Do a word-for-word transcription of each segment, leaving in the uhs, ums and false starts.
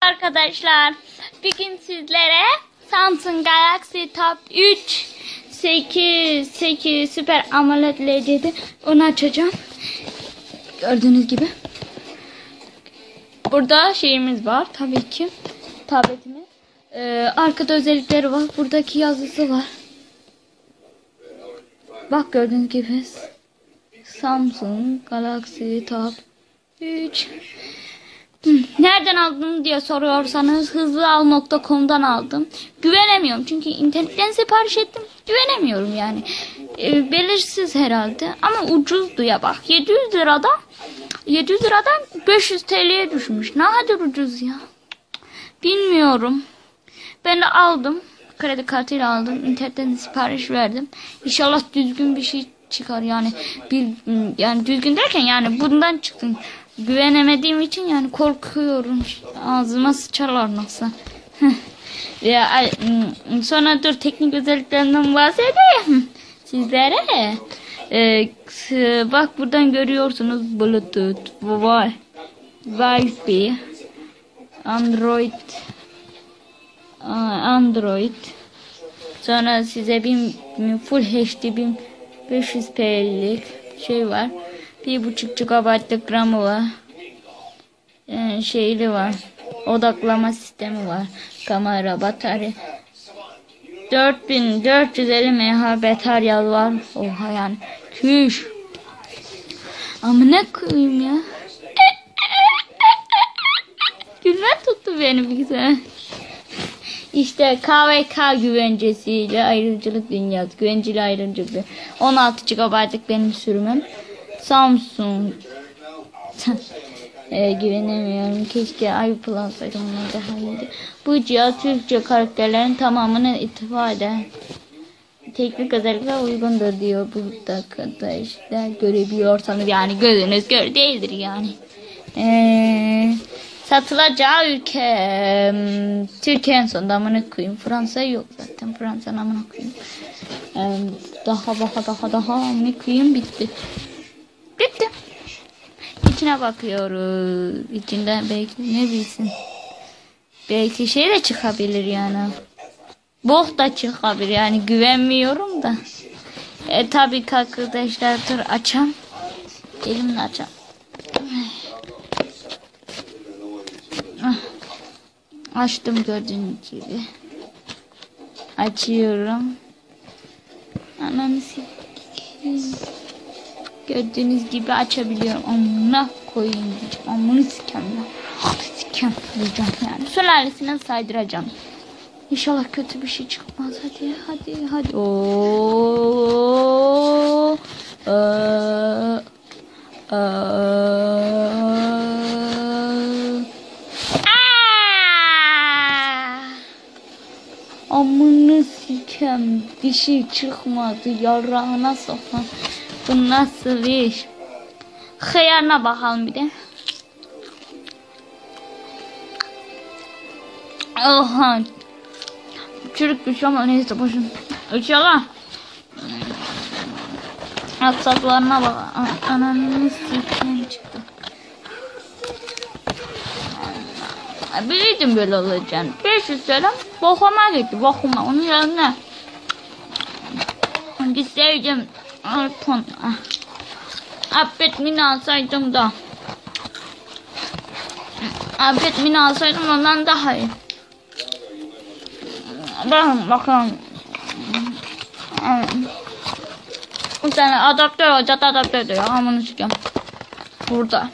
arkadaşlar. Bugün sizlere Samsung Galaxy Tab üç sekiz sekiz Super AMOLED L C D onu açacağım. Gördüğünüz gibi. Burada şeyimiz var tabii ki. Tabletimiz. Ee, arkada özellikleri var. Buradaki yazısı var. Bak gördüğünüz gibi. Samsung Galaxy Tab üç. Nereden aldım diye soruyorsanız hızlıal nokta com'dan aldım. Güvenemiyorum çünkü internetten sipariş ettim. Güvenemiyorum yani. E, belirsiz herhalde ama ucuzdu ya bak. yedi yüz liradan yedi yüz liradan beş yüz T L'ye düşmüş. Ne kadar ucuz ya. Bilmiyorum. Ben de aldım. Kredi kartıyla aldım. İnternetten sipariş verdim. İnşallah düzgün bir şey çıkar yani. Bir yani düzgün derken yani bundan çıktım. Güvenemediğim için yani korkuyorum. Ağzıma sıçarlar nasıl. Ya, sonra dur teknik özelliklerinden bahsedeyim sizlere. Ee, bak buradan görüyorsunuz Bluetooth, Wi-Fi, Android, Android. Sonra size bir Full H D bin beş yüz P'lik şey var. bir buçuk gigabaytlık RAM'ı var. Ee, şeyli var. Odaklama sistemi var. Kamera, batarya. dört bin dört yüz elli mAh batarya var. Oha yani. Küş. Ama ne koyayım ya. Gülme tuttu beni bir güzel. İşte K V K güvencesiyle ayrımcılık dünyası. Güvenceli ayrımcılık. on altı gigabaytlık benim sürümüm. Samsung. e, güvenemiyorum. Keşke iPlus alsaydım. Daha iyiydi. Bu cihaz Türkçe karakterlerin tamamını ittifak eder. Teknik özellikler uygundur diyor burada arkadaşlar. Görebiliyorsanız yani gözünüz gör değildir yani. Eee satılacağı ülke um, Türkiye en sonunda amına koyayım. Fransa yok zaten. Fransa'nın amına koyayım. Um, daha daha daha daha amına koyayım bitti. Bitti. İçine bakıyoruz. İçinden belki ne bilsin. Belki şey de çıkabilir yani. Bok da çıkabilir yani güvenmiyorum da. E tabii ki arkadaşlar dur açam. Elimle açam. Açtım gördüğünüz gibi. Açıyorum. Ananı sikeyim. Gördüğünüz gibi açabiliyorum. Amına koyayım diyeceğim. Amını sikeyim ya. Sikeyim diyeceğim yani. Sülalesinden saydıracağım. İnşallah kötü bir şey çıkmaz. Hadi hadi hadi. Ooo. Eee. Eee. Amını sikem bir şey çıkmadı yarağına sokan. Bu nasıl iş? Hıyarına bakalım bir de. Oha. Çürük bir şey ama neyse boşun. İnşallah. Aksaklarına bak. Ananı sikem çıktı. Biliyordum böyle olacağını. beş yüz lira bokuma gitti. Bokuma. Onun yerine gitseydim iPhone. iPad mini alsaydım da. iPad mini alsaydım ondan daha iyi. Bakın bakalım. Bir tane adaptör olacak. Adaptör diyor. Amanı çıkıyorum. Burada.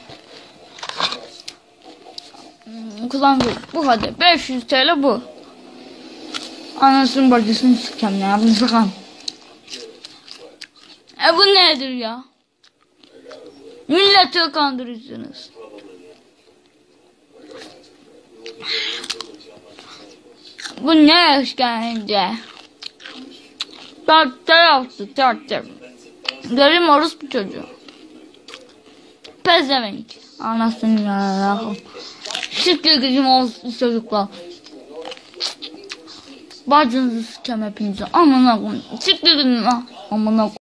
Kullandık. Bu hadi. beş yüz T L bu. Anasının bacısını sıkacağım ya. Bunu sıkam. E bu nedir ya? Milleti kandırıyorsunuz. Bu ne işkence? Dört yaptı. Dört yaptı. Derim orospu çocuğu. Pezevenk. Anasını yararım. Siktir gidin olsun çocuklar. Bacınızı sikeyim hepinize. Amına koyayım. Siktir gidin lan. Amına koyayım.